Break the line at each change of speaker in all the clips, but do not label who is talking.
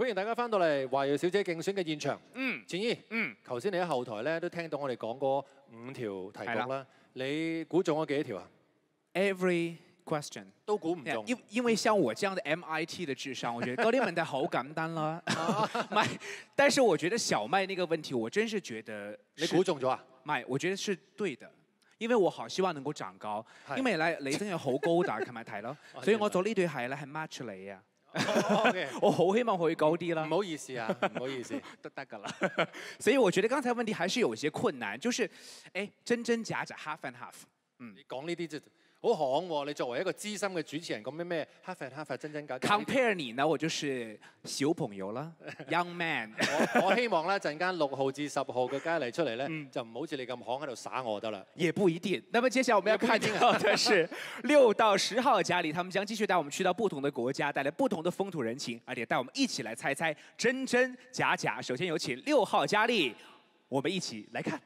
迎大家翻到嚟華裔小姐競選嘅現場。戰衣，頭先你喺後台咧都聽到我哋講過5條題目啦，你估中咗幾多條啊
？Every question
都估唔中。
因為像我這樣的 MIT 的智商，我覺得嗰啲問題好簡單啦。唔係，但是我覺得小麥那個問題，我真是覺得
你估中咗啊？
唔係，我覺得是對的。因為我好希望能夠長高，因為咧你真係好高大，琴日睇咯，所以我做呢對鞋咧係 match 你啊。我好希望可以高啲啦。
唔好意思啊，唔好意思，
得㗎啦。所以我覺得剛才問題還是有些困難，就是真真假假 half and half。
你講呢啲就好行喎！你作為一個資深嘅主持人，講咩 half and half 真真假假。
Compare 你呢，我就是小朋友啦，young man。
我希望咧陣間6號至10號嘅佳麗出嚟咧，就唔好似你咁行喺度耍我得啦。
也不一定。那麼接下來我們要看到的是6到10號佳麗，他們將繼續帶我們去到不同的國家，帶來不同的風土人情，而且帶我們一起來猜猜真真假假。首先有請6號佳麗，我們一起來看。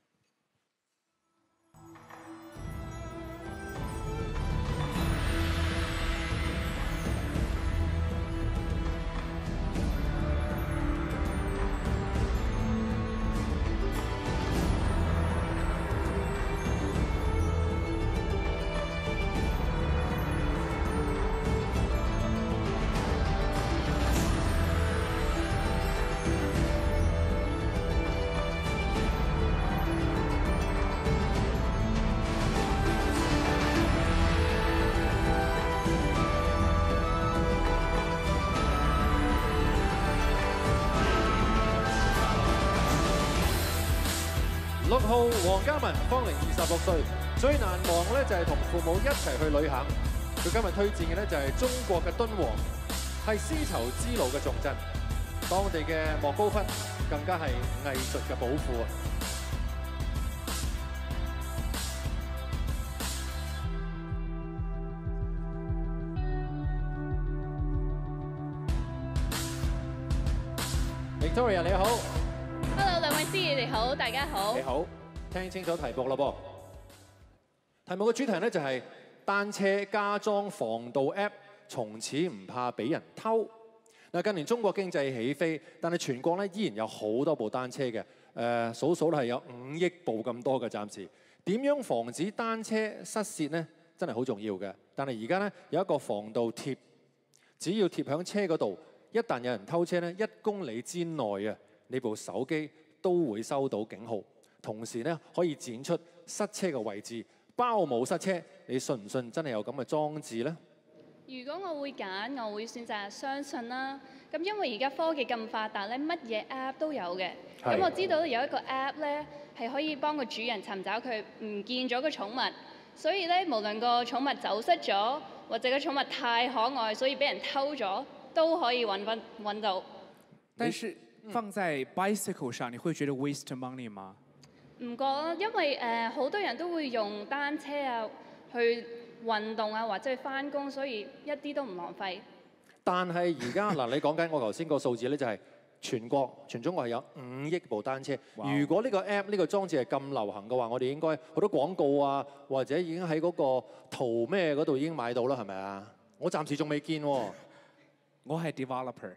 6號黃嘉文，芳齡26歲，最難忘咧就係同父母一齊去旅行。佢今日推薦嘅咧就係中國嘅敦煌，係絲綢之路嘅重鎮，當地嘅莫高窟更加係藝術嘅寶庫啊！Victoria 你好
，Hello 兩位司儀你好，大家好。
你好，聽清楚題目啦噃。題目嘅主題咧就係單車加裝防盜 App， 從此唔怕俾人偷。嗱，近年中國經濟起飛，但係全國咧依然有好多部單車嘅，數數係有5億部咁多嘅暫時。點樣防止單車失竊呢？真係好重要嘅。但係而家咧有一個防盜貼，只要貼響車嗰度。一旦有人偷車咧，1公里之內啊，你部手機都會收到警號，同時咧可以剪出塞車嘅位置，包冇塞車。你信唔信真係有咁嘅裝置呢？
如果我會揀，我會選擇相信啦。咁因為而家科技咁發達咧，乜嘢 App 都有嘅。咁我知道有一個 App 咧係可以幫個主人尋找佢唔見咗個寵物，所以咧無論個寵物走失咗，或者個寵物太可愛，所以俾人偷咗。都可以揾到，
但是放在 bicycle 上，你會覺得 waste money 嗎？
唔覺啦，因為好多人都會用單車啊去運動啊，或者去返工，所以一啲都唔浪費。
但係而家嗱，你講緊我頭先個數字咧，就係全中國係有5億部單車。如果呢個 app 呢個裝置係咁流行嘅話，我哋應該好多廣告啊，或者已經喺嗰個圖咩嗰度已經買到啦，係咪啊？我暫時仲未見喎。
我係 developer，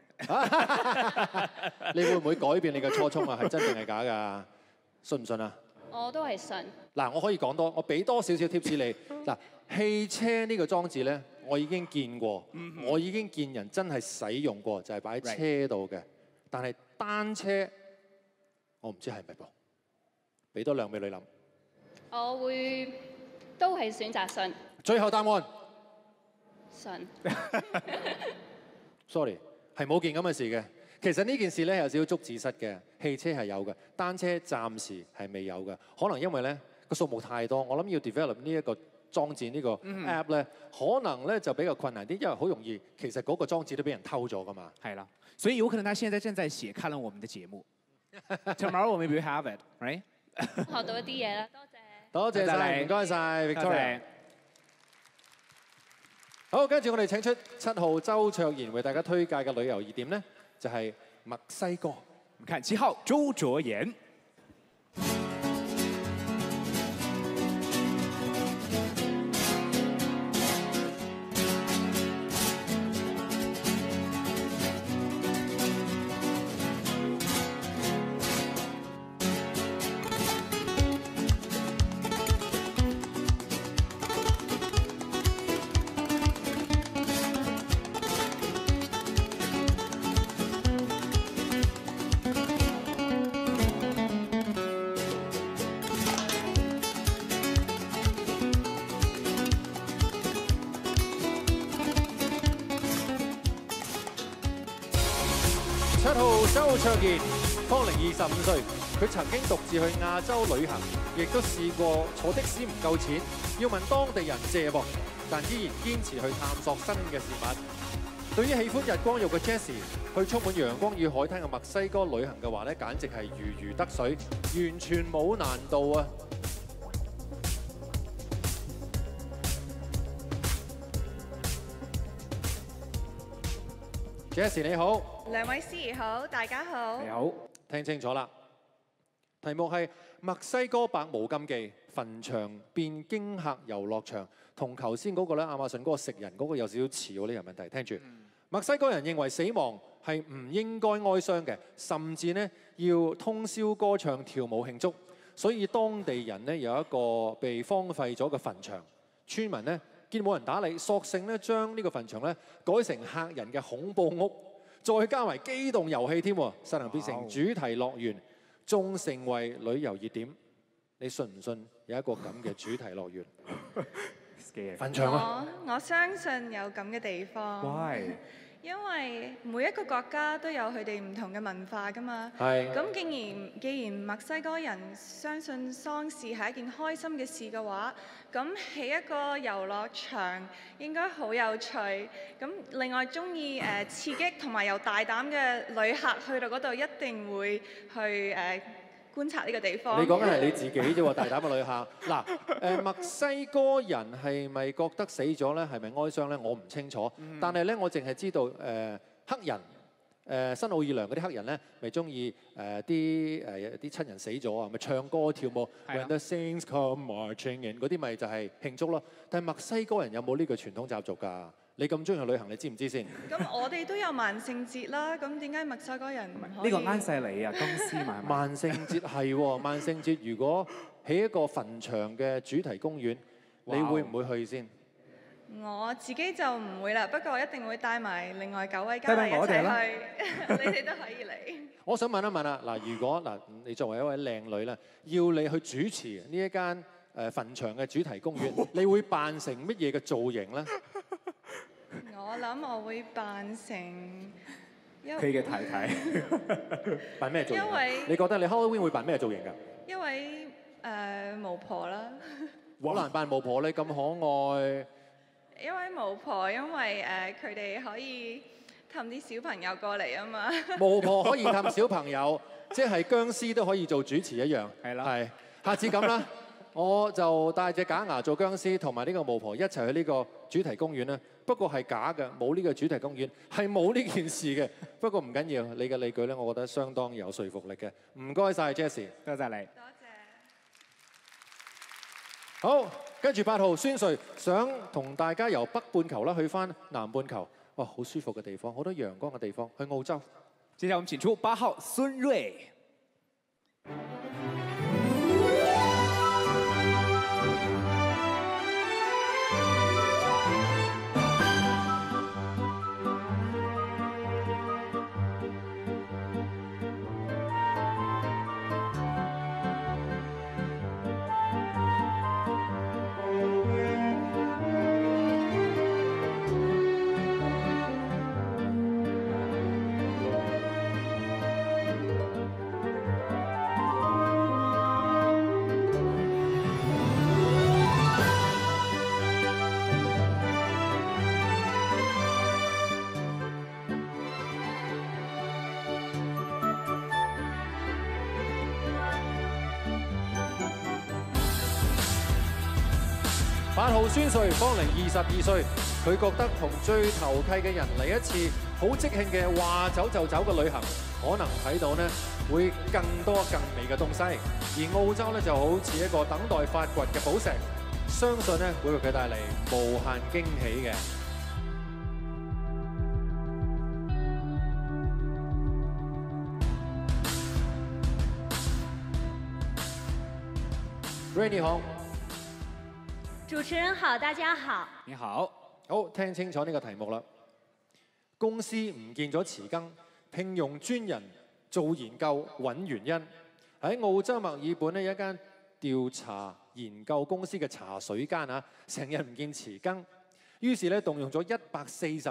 你會唔會改變你嘅初衷啊？係真定係假㗎？信唔信啊？
我都係信。
嗱，我可以講多，我俾多少少 tips 你。嗱，汽車呢個裝置咧，我已經見過，我已經見人真係使用過，就係擺喺車度嘅。但係單車，我唔知係咪噃。俾多2秒你諗。
我會都係選擇信。
最後答案。
信。
Sorry， 係冇件咁嘅事嘅。其實呢件事咧有少少捉字蝨嘅，汽車係有嘅，單車暫時係未有嘅。可能因為咧個數目太多，我諗要 develop 呢一個裝置呢個 app 咧，可能咧就比較困難啲，因為好容易其實嗰個裝置都俾人偷咗噶嘛。
係啦，所以有可能他現在正在寫看了我們的節目。Tomorrow we will have it, right？
學到一啲嘢啦，
多謝晒，唔該晒 Victoria。好，跟住我哋請出7號周卓賢為大家推介嘅旅遊熱點呢，就係墨西哥。
我們看7號周卓賢。
號周卓賢，芳齡25歲，佢曾經獨自去亞洲旅行，亦都試過坐的士唔夠錢，要問當地人借噃，但依然堅持去探索新嘅事物。對於喜歡日光浴嘅 Jessie， 去充滿陽光與海灘嘅墨西哥旅行嘅話咧，簡直係如魚得水，完全冇難度啊！ Jessie 你好，
兩位司儀好，大家好。
你好，
聽清楚啦。題目係墨西哥百無禁忌，墳場變驚嚇遊樂場，同頭先嗰個咧亞馬遜嗰個食人嗰個有少少似喎。呢個問題，聽住。墨西哥人認為死亡係唔應該哀傷嘅，甚至呢要通宵歌唱跳舞慶祝。所以當地人呢有一個被荒廢咗嘅墳場，村民呢 見冇人打理，索性咧將呢個墳場咧改成嚇人嘅恐怖屋，再加埋機動遊戲添，實能變成主題樂園，仲成為旅遊熱點。你信唔信有一個咁嘅主題樂園？墳場啊！
我相信有咁嘅地方。
Why？
因為每一個國家都有佢哋唔同嘅文化㗎嘛。
係。
咁既然墨西哥人相信喪事係一件開心嘅事嘅話，咁起一個遊樂場應該好有趣。咁另外中意刺激同埋又大膽嘅旅客去到嗰度，一定會去觀察呢個地方。
你講緊係你自己啫喎，大膽嘅旅客。嗱，墨西哥人係咪覺得死咗咧？係咪哀傷咧？我唔清楚。但係咧，我淨係知道黑人新奧爾良嗰啲黑人咧，咪中意啲親人死咗啊，咪唱歌跳舞。When the saints come marching in 嗰啲咪就係慶祝咯。但係墨西哥人有冇呢個傳統習俗㗎？你咁中意去旅行，你知唔知先？
咁我哋都有萬聖節啦，咁點解墨西哥人唔可以？
呢個啱晒你啊，公司嘛。
萬聖節係喎，萬聖節如果起一個墳場嘅主題公園，你會唔會去先？
我自己就唔會啦，不過我一定會帶埋另外9位嘉賓一齊去，你哋都可以嚟。
我想問一問啊，嗱，如果你作為一位靚女咧，要你去主持呢一間墳場嘅主題公園，你會扮成乜嘢嘅造型咧？
我諗我會扮成
佢嘅太太。
扮咩造型？
因為
你覺得你 Halloween 會扮咩造型㗎？
一位巫婆啦。
好難扮巫婆，你咁可愛。
一位巫婆，因為佢哋可以氹啲小朋友過嚟啊嘛。
巫婆可以氹小朋友，即係僵屍都可以做主持一樣。
係啦。
係，下次咁啦。我就帶隻假牙做僵屍，同埋呢個巫婆一齊去呢個主題公園啦。不過係假嘅，冇呢個主題公園，係冇呢件事嘅。不過唔緊要，你嘅理據咧，我覺得相當有說服力嘅。唔該晒 Jessie，
多謝你。
多謝。
好，跟住8號孫瑞想同大家由北半球啦去返南半球，哇，好舒服嘅地方，好多陽光嘅地方，去澳洲。
接下來我們請出8號孫瑞。
8號孫瑞，芳齡22歲，佢覺得同最投契嘅人嚟一次好即興嘅話走就走嘅旅行，可能睇到呢會更多更美嘅東西。而澳洲呢就好似一個等待發掘嘅寶石，相信呢會為佢帶嚟無限驚喜嘅。Rainy 好。
主持人好，大家好。
你好，
好，聽清楚呢個題目啦。公司唔見咗匙羹，聘用專人做研究揾原因。喺澳洲墨爾本呢，有一間調查研究公司嘅茶水間啊，成日唔見匙羹，於是咧動用咗140人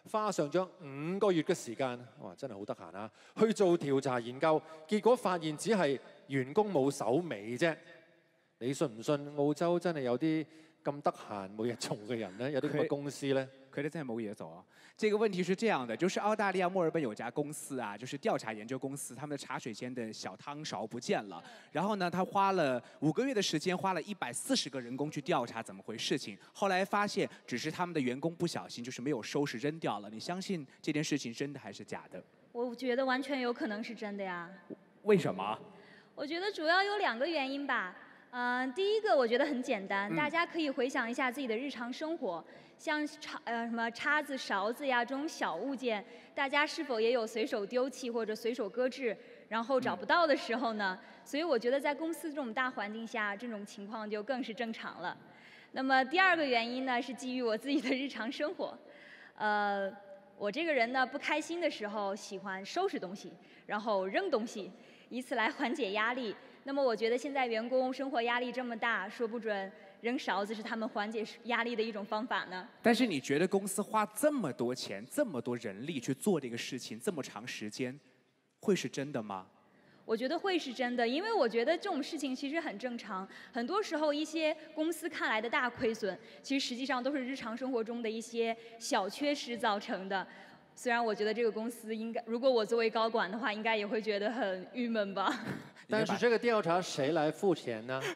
花上咗5個月嘅時間，哇！真係好得閒啊，去做調查研究，結果發現只係員工冇手尾啫。你信唔信澳洲真係有啲咁得閒冇嘢做嘅人呢？有啲咁嘅公司呢？
佢哋真係冇嘢做啊！這個問題是這樣的，就是澳大利亞墨爾本有家公司啊，就是調查研究公司，他們的茶水間的小湯勺不見了。然後呢，他花了5個月的時間，花了140個人工去調查怎麼回事情。後來發現，只是他們的員工不小心，就是沒有收拾扔掉了。你相信這件事情真的還是假的？
我覺得完全有可能是真的呀。
為什麼？
我覺得主要有2個原因吧。第一個我覺得很簡單，大家可以回想一下自己的日常生活，像什麼叉子、勺子呀這種小物件，大家是否也有隨手丟棄或者隨手擱置，然後找不到的時候呢？所以我覺得在公司這種大環境下，這種情況就更是正常了。那麼第2個原因呢，是基於我自己的日常生活。我這個人呢，不開心的時候喜歡收拾東西，然後扔東西，以此來緩解壓力。那麼我覺得現在員工生活壓力這麼大，說不準扔勺子是他們緩解壓力的一種方法呢。
但是你覺得公司花這麼多錢、這麼多人力去做這個事情，這麼長時間，會是真的嗎？
我覺得會是真的，因為我覺得這種事情其實很正常。很多時候一些公司看來的大虧損，其實實際上都是日常生活中的一些小缺失造成的。雖然我覺得這個公司應該，如果我作為高管的話，應該也會覺得很鬱悶吧。
但是這個調查誰來付錢呢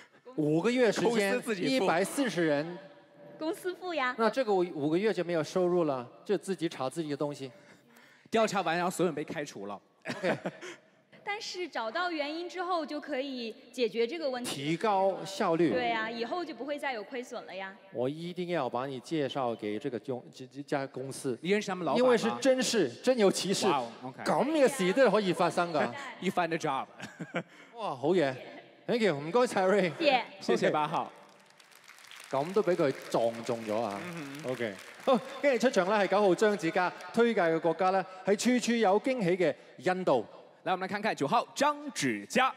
？5個月時間，140人，
公司付呀。
那這個5個月就沒有收入了，就自己炒自己的東西。
調查完，然後所有人被開除了。
Okay.
但是找到原因之後就可以解決這個問題，
提高效率。
對呀，以後就不會再有虧損了呀。
我一定要把你介紹給這家公司，
你認識他們老闆嗎？
因為是真事，真有其事，咁嘅事都可以發生㗎。
You find a job。
哇，好嘢 ，thank you，唔該晒 Ray。
謝謝8號。
咁都俾佢撞中咗啊！OK， 好，跟住出場咧係9號張子嘉，推介嘅國家咧係處處有驚喜嘅印度。
來，我們來看看9號張子嘉。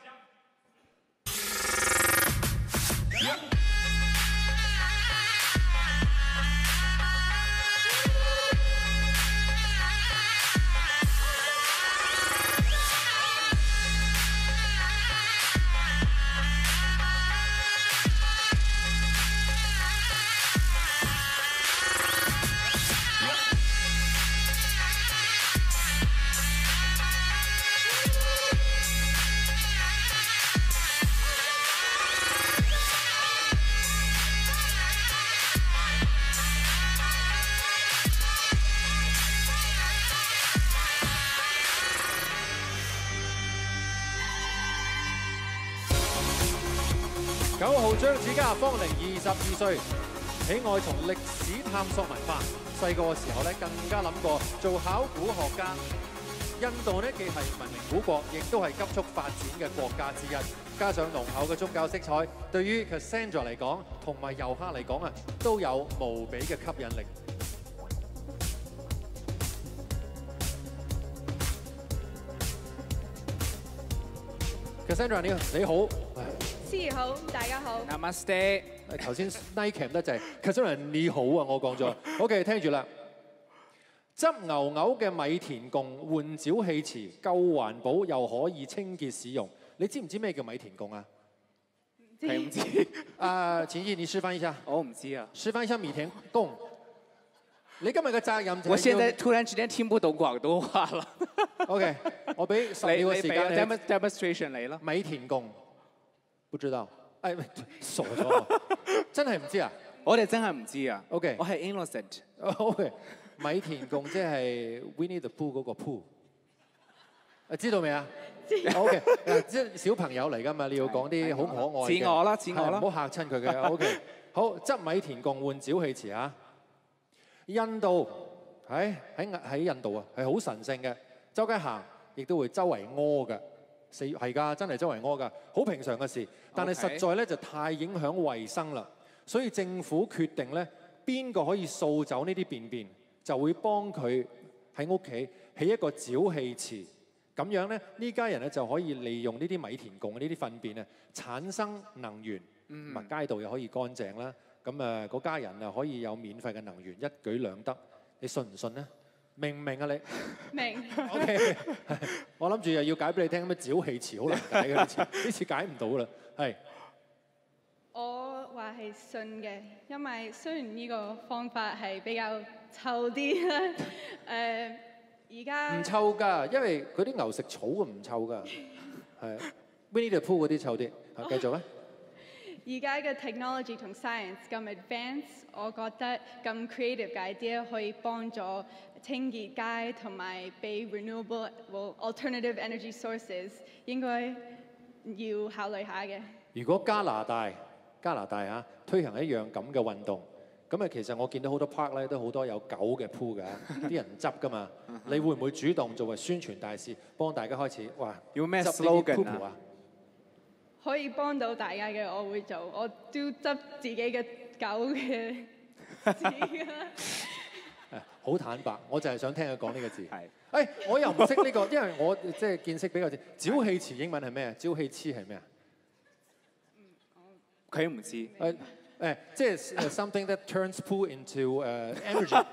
9號張子嘉，芳齡22歲，喜愛從歷史探索文化。細個嘅時候咧，更加諗過做考古學家。印度咧既係文明古國，亦都係急速發展嘅國家之一。加上濃厚嘅宗教色彩，對於 Cassandra 嚟講，同埋遊客嚟講啊，都有無比嘅吸引力。Cassandra 你好。
司儀好，大家好。
Namaste。
頭先 Nike 得滯 ，Cassandra 你好啊，我講咗。OK， 聽住啦。執牛牛嘅米田共換沼氣池，夠環保又可以清潔使用。你知唔知咩叫米田共啊？
係唔知。
錢毅，你示範一下。
我唔知啊。
示範一下米田共。你今日嘅責任就係。
我現在突然之間聽不懂廣東話了。
OK， 我俾10秒嘅時間你。
Demonstration 嚟啦。
米田共。不知道，傻咗，真係唔知啊！
我哋真係唔知啊。
OK，
我係 innocent。
OK， 米田共即係 Winnie the Pooh 嗰個 Pooh， 知道未啊？知。OK， 即係小朋友嚟㗎嘛，你要講啲好可愛嘅。
似我啦，似我啦。
唔好嚇親佢嘅。OK， 好，執米田共換沼氣池啊！印度喺印度啊，係好神聖嘅，周街行亦都會周圍屙㗎。係㗎，真係周圍屙㗎，好平常嘅事。但係實在咧就太影響衞生啦，所以政府決定咧，邊個可以掃走呢啲便便，就會幫佢喺屋企起一個沼氣池。咁樣咧，呢家人咧就可以利用呢啲米田共呢啲糞便啊，產生能源，街道又可以乾淨啦。咁嗰家人啊可以有免費嘅能源，一舉兩得。 你信唔信咧？明唔明啊你？
明。
OK， 我諗住又要解俾你聽，咩沼氣池好難解嘅呢次，呢次解唔到啦。係。
我話係信嘅，因為雖然呢個方法係比較臭啲啦，而家
唔臭㗎，因為嗰啲牛食草嘅唔臭㗎。係 Winnie the Pooh 嗰啲臭啲。繼續啊！
而家嘅 technology 同 science 咁 advance， 我覺得咁 creative 嘅 idea 可以幫助清潔街同埋俾 renewable alternative energy sources， 應該要考慮下嘅。
如果加拿大嚇推行一樣咁嘅運動，咁啊其實我見到好多 park 咧都好多有狗嘅 pool 㗎，啲人執㗎嘛。你會唔會主動作為宣傳大使，幫大家開始哇？
有咩
執呢啲
slogan
pool 啊？
可以幫到大家嘅，我會做。我都執自己嘅狗嘅字
好坦白，我就係想聽佢講呢個字。
係。
我又唔識呢個，因為我即係見識比較少。沼氣池英文係咩啊？沼氣池係咩啊？
佢唔知。
即係 something that turns pool into energy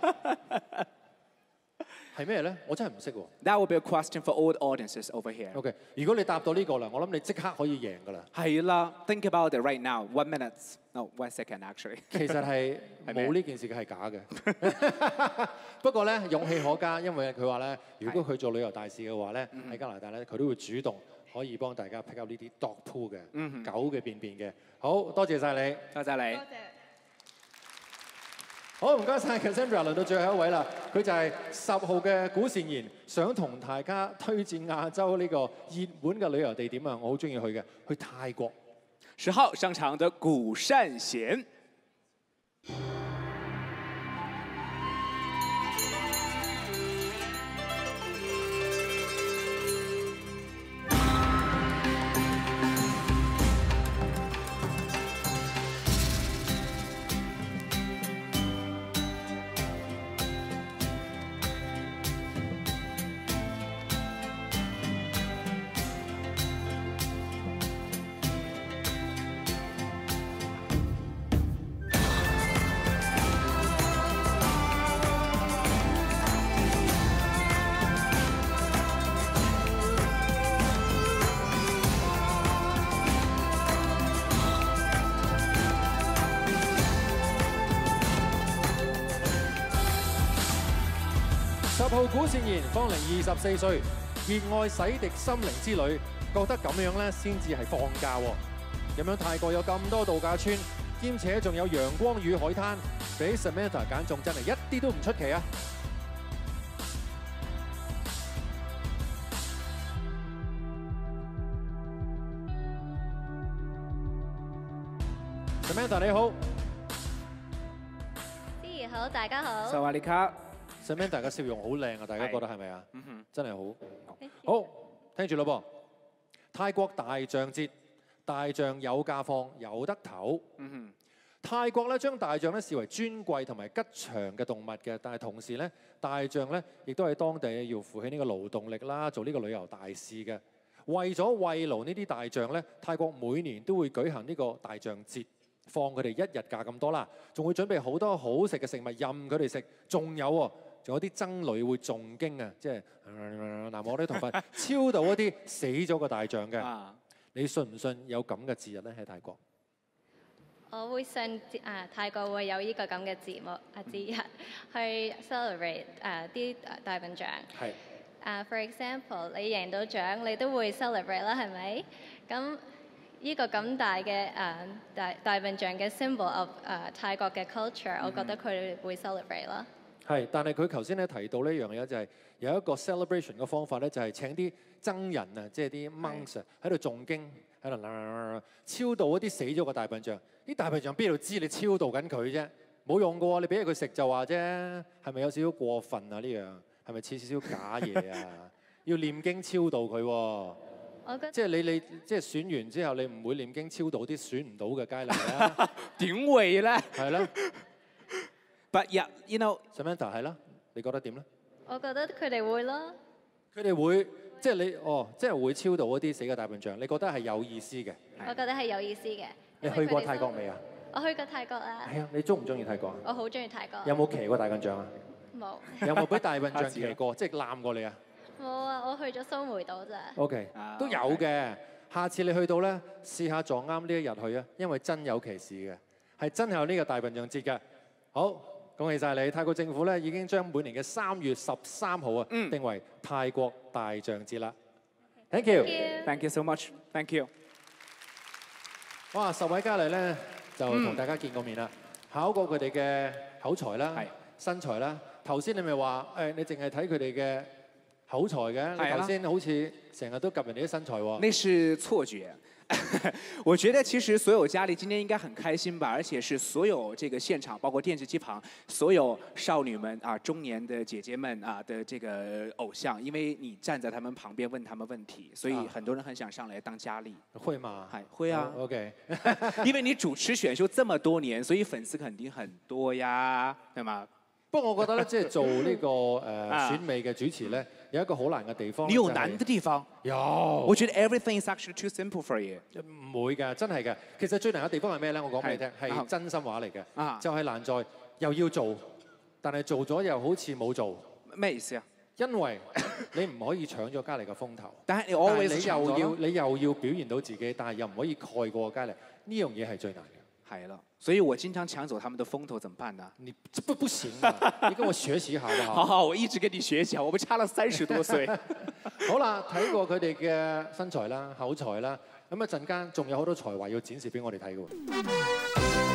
係咩咧？我真係唔識喎。
That will be a question for all the audiences over here.
OK， 如果你答到呢個啦，我諗你即刻可以贏㗎啦。
係啦 ，think about it right now. 1 minute, no 1 second actually 。
其實係冇呢件事嘅係假嘅。不過咧，勇氣可嘉，因為佢話咧，如果佢做旅遊大使嘅話咧，喺加拿大咧，佢都會主動可以幫大家 pick up 呢啲 dog poo 嘅狗嘅便便嘅。好多謝晒你，
多謝你。
多謝。
好，唔該晒 Cassandra， 輪到最後一位啦。佢就係10號嘅古善賢，想同大家推薦亞洲呢個熱門嘅旅遊地點啊！我好中意去嘅，去泰國。
10號上場的古善賢。
10號古善賢，芳齡24歲，熱愛洗滌心靈之旅，覺得咁樣咧先至係放假喎。咁樣泰國有咁多度假村，兼且仲有陽光與海灘，俾 Samantha 揀中真係一啲都唔出奇啊！ Samantha 你好，
思怡好，大家好。
薩瓦迪卡。
Samantha 嘅笑容好靚啊，大家覺得係咪啊？真係好。
Thank you
好，聽住咯噃。泰國大象節，大象有假放，有得唞。泰國咧將大象咧視為尊貴同埋吉祥嘅動物嘅，但係同時咧，大象咧亦都喺當地要負起呢個勞動力啦，做呢個旅遊大使嘅。為咗慰勞呢啲大象咧，泰國每年都會舉行呢個大象節，放佢哋1日假咁多啦，仲會準備好多好食嘅食物任佢哋食，仲有喎。 仲有啲僧侶會誦經啊，即係嗱，我啲頭髮超到一啲死咗嘅大象嘅。你信唔信有咁嘅節日咧喺泰國？
我會信泰國會有呢個咁嘅節日去 celebrate 啲大笨象。
係。
For example， 你贏到獎，你都會 celebrate 啦，係咪？咁呢個咁大嘅大笨象嘅 symbol of 泰國嘅 culture， 我覺得佢哋會 celebrate 啦。 係，
但係佢頭先咧提到呢樣嘢就係有一個 celebration 嘅方法咧，就係請啲僧人啊，即係啲 monks 喺度誦經，喺度超度一啲死咗嘅大笨象。啲大笨象邊度知你超度緊佢啫？冇用嘅喎，你俾佢食就話啫，係咪有少少過分啊？呢樣係咪似少少假嘢啊？要念經超度佢喎。
我覺得
即係你即係選完之後，你唔會念經超度啲選唔到嘅佳麗啦。
點會咧？
係啦。
But yeah, you know,
Samantha 係啦，你覺得點咧？
我覺得佢哋會咯。
佢哋會即係你即係會超度一啲死嘅大笨象，你覺得係有意思嘅？
我覺得係有意思嘅。
你去過泰國未啊？
我去過泰國啊。
係啊，你中唔中意泰國啊？
我好中意泰國。
有冇騎過大笨象啊？
冇。
有冇俾大笨象騎過，即係攬過你啊？
冇啊，我去咗蘇梅島咋。
OK， 都有嘅。下次你去到咧，試下撞啱呢一日去啊，因為真有其事嘅，係真係有呢個大笨象節嘅。好，恭喜晒你！泰國政府咧已經將每年嘅3月13號啊，定為泰國大象節啦。Thank you，Thank
you so much，Thank you。
哇，10位佳麗咧就同大家見過面啦，考過佢哋嘅口才啦、身材啦。頭先你咪話你淨係睇佢哋嘅口才嘅，你頭先好似成日都及人哋啲身材喎。
那是錯覺。我覺得其實所有佳麗今天應該很開心吧，而且是所有這個現場，包括電視機旁所有少女們啊、中年的姐姐們啊的這個偶像，因為你站在他們旁邊問他們問題，所以很多人很想上來當佳麗。
會嗎？
係會啊。
OK，
因為你主持選秀這麼多年，所以粉絲肯定很多呀，係嘛？
不過我覺得咧，即係做呢個選美嘅主持咧，有一個好難嘅地方。
你有難的地方？
有。
我覺得 everything is actually too simple for you。
唔會㗎，真係嘅。其實最難嘅地方係咩咧？我講俾你聽，係真心話嚟嘅。就係難在又要做，但係做咗又好似冇做。
咩意思啊？
因為你唔可以搶咗佳麗嘅風頭。
但係
你又要表現到自己，但係又唔可以蓋過佳麗。呢樣嘢係最難嘅。
係啦，所以我經常搶走他們的風頭，怎麼辦呢？
你不行啊！你跟我學習下好不好？
好好，我一直跟你學習，我們差了30多歲。
好啦，睇過佢哋嘅身材啦、口才啦，咁一陣間仲有好多才華要展示俾我哋睇嘅喎。